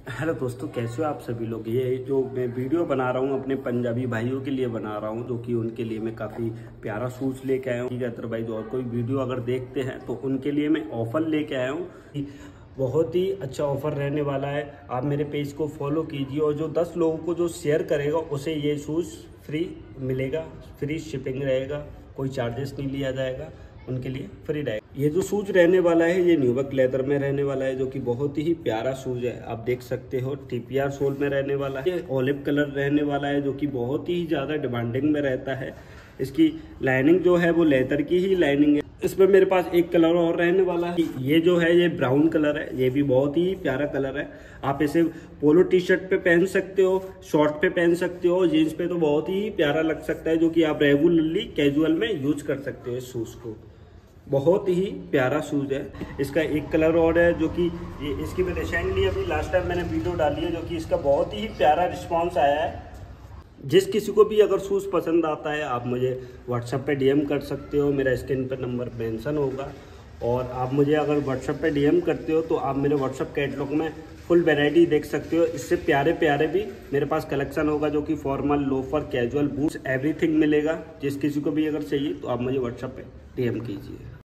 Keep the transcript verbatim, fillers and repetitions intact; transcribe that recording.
Hello दोस्तों, कैसे हो आप सभी लोग। ये जो मैं वीडियो बना रहा हूँ अपने पंजाबी भाइयों के लिए बना रहा हूँ, जो कि उनके लिए मैं काफ़ी प्यारा शूज़ लेके आया हूँ। अदरवाइज और कोई वीडियो अगर देखते हैं तो उनके लिए मैं ऑफ़र लेके आया हूँ। बहुत ही अच्छा ऑफ़र रहने वाला है। आप मेरे पेज को फॉलो कीजिए और जो दस लोगों को जो शेयर करेगा उसे ये शूज़ फ्री मिलेगा। फ्री शिपिंग रहेगा, कोई चार्जेस नहीं लिया जाएगा, उनके लिए फ्री रहेगा। ये जो शूज रहने वाला है ये न्यूबक लेदर में रहने वाला है, जो कि बहुत ही प्यारा शूज है। आप देख सकते हो टीपीआर सोल में रहने वाला है। ऑलिव कलर रहने वाला है, जो कि बहुत ही ज़्यादा डिमांडिंग में रहता है। इसकी लाइनिंग जो है वो लेदर की ही लाइनिंग है। इसमें मेरे पास एक कलर और रहने वाला है। ये जो है ये ब्राउन कलर है, ये भी बहुत ही प्यारा कलर है। आप इसे पोलो टी शर्ट पे पहन सकते हो, शॉर्ट पे पहन सकते हो, जीन्स पे तो बहुत ही प्यारा लग सकता है, जो कि आप रेगुलरली कैजुअल में यूज कर सकते हो इस शूज को। बहुत ही प्यारा शूज है। इसका एक कलर और है, जो कि ये इसकी मैं रिसेंटली अभी लास्ट टाइम मैंने वीडियो डाली है, जो कि इसका बहुत ही प्यारा रिस्पांस आया है। जिस किसी को भी अगर शूज़ पसंद आता है आप मुझे व्हाट्सएप पे डीएम कर सकते हो। मेरा स्क्रीन पर नंबर मेंशन होगा और आप मुझे अगर व्हाट्सएप पे डीएम करते हो तो आप मेरे व्हाट्सएप कैटलॉग में फुल वैरायटी देख सकते हो। इससे प्यारे प्यारे भी मेरे पास कलेक्शन होगा, जो कि formal, loafer, casual, boots everything मिलेगा। जिस किसी को भी अगर चाहिए तो आप मुझे व्हाट्सएप पे डीएम कीजिए।